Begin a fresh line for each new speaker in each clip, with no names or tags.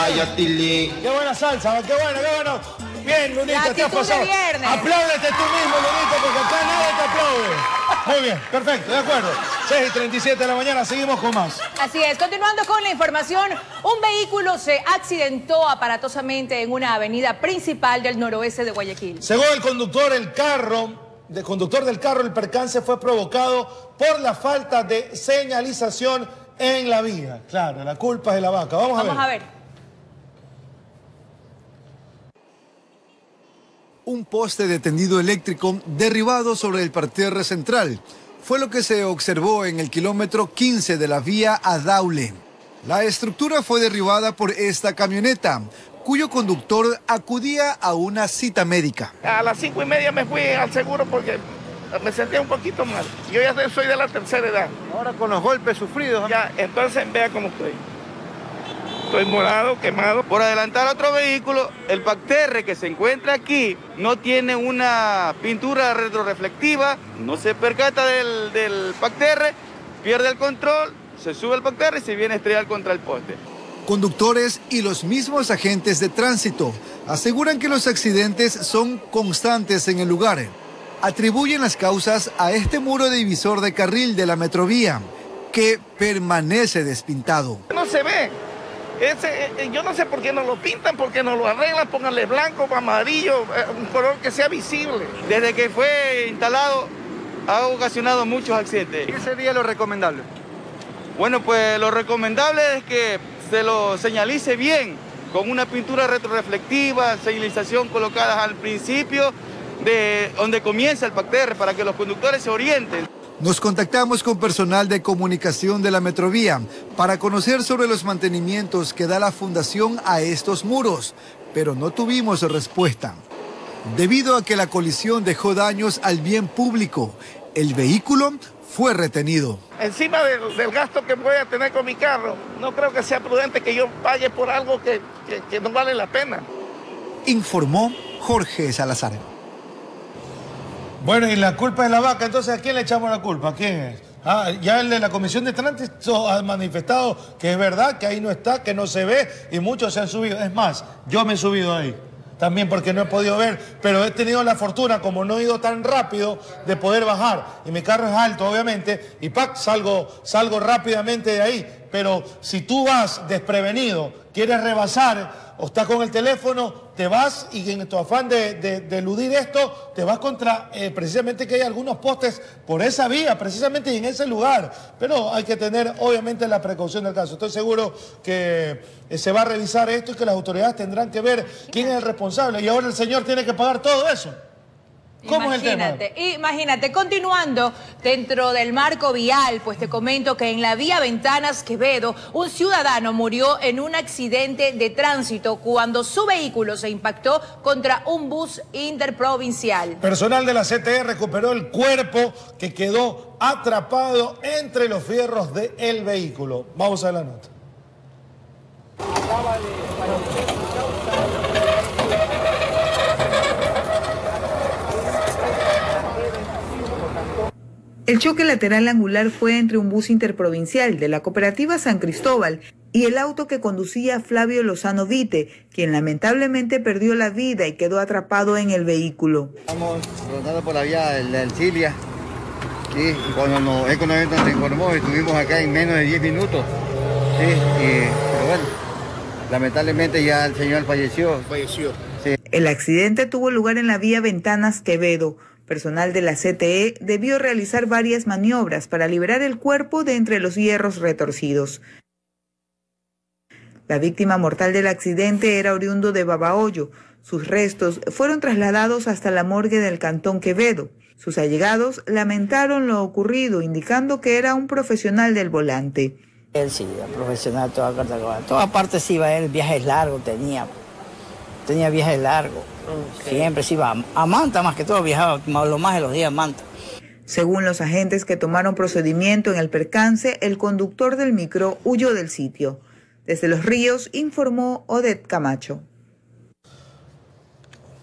Vaya, Tilly.
Qué buena salsa, qué bueno. Bien, Lunita, te has pasado. Apláudete tú mismo, Lunita, porque acá nadie te aplaude. Muy bien, perfecto, de acuerdo. 6:37 de la mañana, seguimos con más.
Así es, continuando con la información, un vehículo se accidentó aparatosamente en una avenida principal del noroeste de Guayaquil.
Según el conductor del carro, el percance fue provocado por la falta de señalización en la vía. Claro, la culpa es de la vaca. Vamos a ver.
Un poste de tendido eléctrico derribado sobre el parterre central fue lo que se observó en el kilómetro 15 de la vía a Daule. La estructura fue derribada por esta camioneta, cuyo conductor acudía a una cita médica.
A las 5:30 me fui al seguro porque me sentía un poquito mal. Yo ya soy de la tercera edad.
Ahora con los golpes sufridos.
Ya, entonces vea cómo estoy. Estoy morado, quemado.
Por adelantar otro vehículo, el parterre que se encuentra aquí no tiene una pintura retroreflectiva, no se percata del parterre, pierde el control, se sube al parterre y se viene a estrellar contra el poste.
Conductores y los mismos agentes de tránsito aseguran que los accidentes son constantes en el lugar. Atribuyen las causas a este muro divisor de carril de la Metrovía, que permanece despintado.
No se ve. Yo no sé por qué no lo pintan, por qué no lo arreglan, pónganle blanco, amarillo, un color que sea visible.
Desde que fue instalado ha ocasionado muchos accidentes.
¿Qué sería lo recomendable?
Bueno, pues lo recomendable es que se lo señalice bien, con una pintura retroreflectiva, señalización colocada al principio de donde comienza el parterre para que los conductores se orienten.
Nos contactamos con personal de comunicación de la Metrovía para conocer sobre los mantenimientos que da la fundación a estos muros, pero no tuvimos respuesta. Debido a que la colisión dejó daños al bien público, el vehículo fue retenido.
Encima del gasto que voy a tener con mi carro, no creo que sea prudente que yo pague por algo que no vale la pena.
Informó Jorge Salazar.
Bueno, y la culpa es la vaca, entonces ¿a quién le echamos la culpa? ¿A quién es? Ya el de la Comisión de Tránsito ha manifestado que es verdad, que ahí no está, que no se ve, y muchos se han subido. Es más, yo me he subido ahí, también porque no he podido ver, pero he tenido la fortuna, como no he ido tan rápido, de poder bajar. Y mi carro es alto, obviamente, y salgo rápidamente de ahí. Pero si tú vas desprevenido, quieres rebasar, o estás con el teléfono, te vas y en tu afán de eludir esto, te vas contra precisamente que hay algunos postes por esa vía, precisamente y en ese lugar. Pero hay que tener obviamente la precaución del caso. Estoy seguro que se va a revisar esto y que las autoridades tendrán que ver quién es el responsable. Y ahora el señor tiene que pagar todo eso. ¿Cómo es el tema?
Imagínate, continuando dentro del marco vial, pues te comento que en la vía Ventanas Quevedo, un ciudadano murió en un accidente de tránsito cuando su vehículo se impactó contra un bus interprovincial.
Personal de la CTE recuperó el cuerpo que quedó atrapado entre los fierros del vehículo. Vamos a la nota.
El choque lateral angular fue entre un bus interprovincial de la cooperativa San Cristóbal y el auto que conducía Flavio Lozano Vite, quien lamentablemente perdió la vida y quedó atrapado en el vehículo.
Estamos rodando por la vía del Cilia, ¿sí? Y cuando Económico nos informó, estuvimos acá en menos de 10 minutos, ¿sí? Pero bueno, lamentablemente ya el señor falleció. Sí.
El accidente tuvo lugar en la vía Ventanas Quevedo. Personal de la CTE debió realizar varias maniobras para liberar el cuerpo de entre los hierros retorcidos. La víctima mortal del accidente era oriundo de Babahoyo. Sus restos fueron trasladados hasta la morgue del Cantón Quevedo. Sus allegados lamentaron lo ocurrido, indicando que era un profesional del volante.
Él sí, profesional, toda parte sí iba él, viajes largos tenía viajes largos. Okay. Siempre se iba a Manta, más que todo viajaba lo más de los días a Manta.
Según los agentes que tomaron procedimiento en el percance, el conductor del micro huyó del sitio. Desde Los Ríos informó Odette Camacho.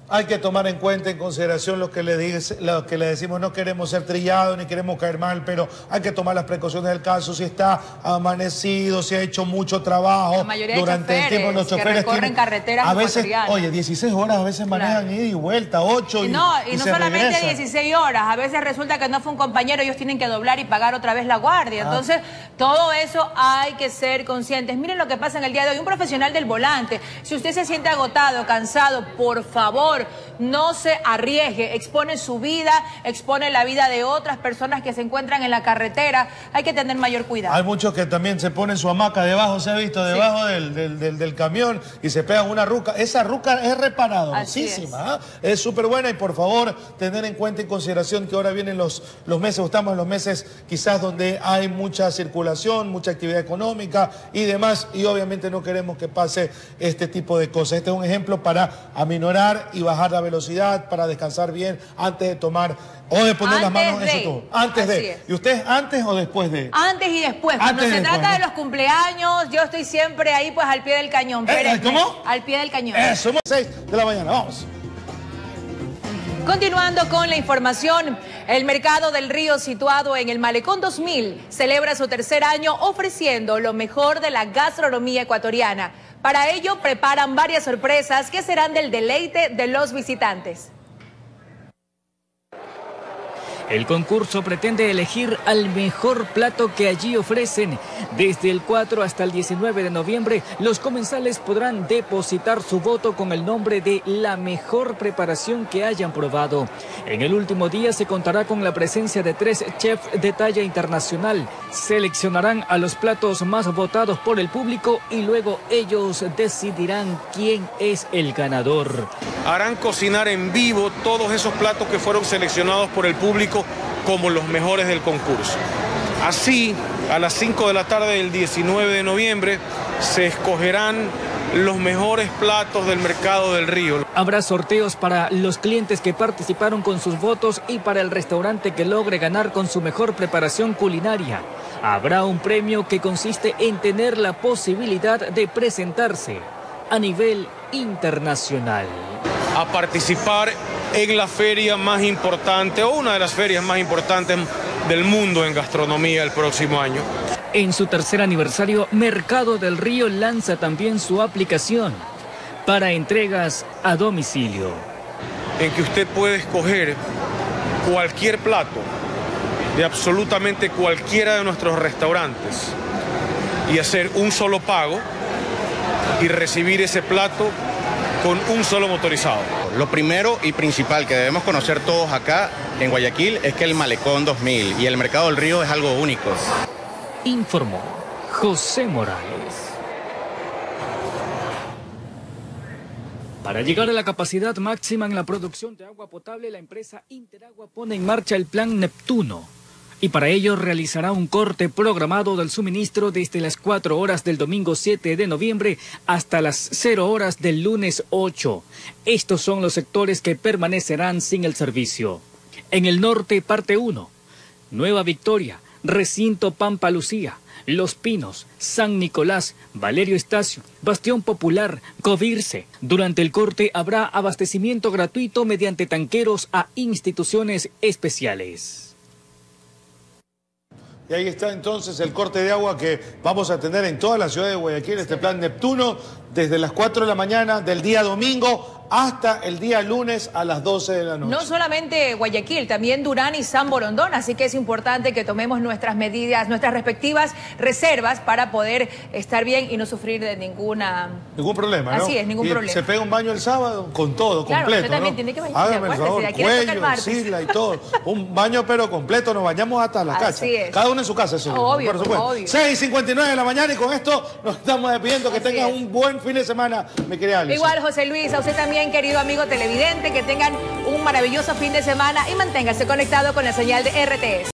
Hay que tomar en cuenta, en consideración lo que le decimos. No queremos ser trillados ni queremos caer mal, pero hay que tomar las precauciones del caso. Si está amanecido, si ha hecho mucho trabajo durante el tiempo, los choferes
que recorren carreteras
a veces, oye, 16 horas a veces manejan ida y vuelta, 8 y no
solamente
regresan.
16 horas, a veces resulta que no fue un compañero, ellos tienen que doblar y pagar otra vez la guardia. Entonces, todo eso hay que ser conscientes. Miren lo que pasa en el día de hoy. Un profesional del volante, si usted se siente agotado, cansado, por favor, no se arriesgue, expone su vida, expone la vida de otras personas que se encuentran en la carretera. Hay que tener mayor cuidado.
Hay muchos que también se ponen su hamaca debajo, se ha visto, debajo del camión y se pegan una ruca. Esa ruca es reparadorcísima, es súper buena, y por favor, tener en cuenta y consideración que ahora vienen los meses, estamos en los meses quizás donde hay mucha circulación, mucha actividad económica y demás, y obviamente no queremos que pase este tipo de cosas. Este es un ejemplo para aminorar y bajar la velocidad, para descansar bien antes de tomar o de poner las manos en su tubo. Antes de. ¿Y usted antes o después de?
Antes y después. Cuando se trata de los cumpleaños, yo estoy siempre ahí pues al pie del cañón.
¿Cómo?
Al pie del cañón.
Somos 6 de la mañana, vamos.
Continuando con la información, el Mercado del Río, situado en el Malecón 2000, celebra su tercer año ofreciendo lo mejor de la gastronomía ecuatoriana. Para ello, preparan varias sorpresas que serán del deleite de los visitantes.
El concurso pretende elegir al mejor plato que allí ofrecen. Desde el 4 hasta el 19 de noviembre, los comensales podrán depositar su voto con el nombre de la mejor preparación que hayan probado. En el último día se contará con la presencia de 3 chefs de talla internacional. Seleccionarán a los platos más votados por el público y luego ellos decidirán quién es el ganador.
Harán cocinar en vivo todos esos platos que fueron seleccionados por el público como los mejores del concurso. Así, a las 5 de la tarde del 19 de noviembre, se escogerán los mejores platos del Mercado del Río.
Habrá sorteos para los clientes que participaron con sus votos y para el restaurante que logre ganar con su mejor preparación culinaria. Habrá un premio que consiste en tener la posibilidad de presentarse a nivel internacional.
A participar en la feria más importante o una de las ferias más importantes del mundo en gastronomía el próximo año.
En su tercer aniversario, Mercado del Río lanza también su aplicación para entregas a domicilio.
En que usted puede escoger cualquier plato de absolutamente cualquiera de nuestros restaurantes y hacer un solo pago y recibir ese plato con un solo motorizado.
Lo primero y principal que debemos conocer todos acá en Guayaquil es que el Malecón 2000 y el Mercado del Río es algo único.
Informó José Morales. Para llegar a la capacidad máxima en la producción de agua potable, la empresa Interagua pone en marcha el Plan Neptuno. Y para ello realizará un corte programado del suministro desde las 4 horas del domingo 7 de noviembre hasta las 0 horas del lunes 8. Estos son los sectores que permanecerán sin el servicio. En el norte, parte 1, Nueva Victoria, Recinto Pampa Lucía, Los Pinos, San Nicolás, Valerio Estacio, Bastión Popular, Covirce. Durante el corte habrá abastecimiento gratuito mediante tanqueros a instituciones especiales.
Y ahí está entonces el corte de agua que vamos a tener en toda la ciudad de Guayaquil, este plan Neptuno, desde las 4 de la mañana del día domingo hasta el día lunes a las 12 de la noche.
No solamente Guayaquil, también Durán y San Borondón, así que es importante que tomemos nuestras medidas, nuestras respectivas reservas para poder estar bien y no sufrir de ningún
problema, ¿no?
Así es, ningún problema.
Se pega un baño el sábado con todo,
claro,
completo,
usted también
¿no?
tiene que bañarse,
hágame el favor, cuello, axila y todo. Un baño pero completo, nos bañamos hasta las cachas.
Es.
Cada uno en su casa, eso.
Obvio,
por supuesto.
obvio.
6:59 de la mañana y con esto nos estamos despidiendo. Que tengan un buen fin de semana, mi querida Alicia.
Igual, José Luis, a usted también, querido amigo televidente, que tengan un maravilloso fin de semana y manténgase conectado con la señal de RTS.